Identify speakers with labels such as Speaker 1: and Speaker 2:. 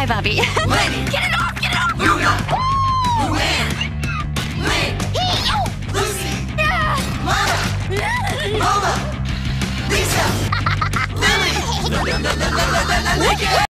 Speaker 1: Hi, Bobby.
Speaker 2: Lenny.
Speaker 1: Get it off! Get it off!
Speaker 2: Luna. Luann. Lynn. Lucy.
Speaker 1: Yeah.
Speaker 2: Mama. Mama. Lisa. Lily.